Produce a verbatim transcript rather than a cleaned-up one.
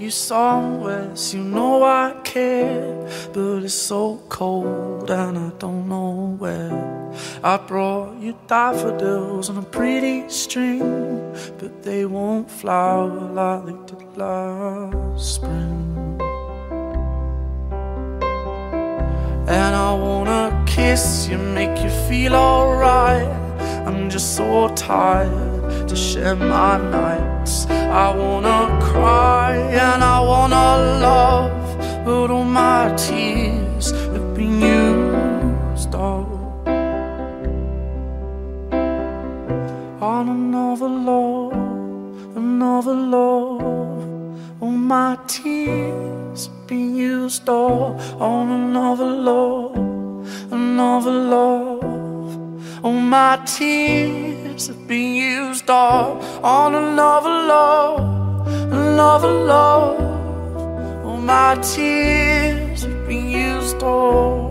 you somewhere, so you know I care. But it's so cold and I don't know where. I brought you daffodils on a pretty string, but they won't flower like they did last spring. And I wanna kiss you, make you feel alright. I'm just so tired to share my nights. I wanna cry and I wanna love, but all my tears have been used up on another love, another love. All my tears have been used up on another love, another love. All my tears have been used up on another love, another love. All my tears have been used up.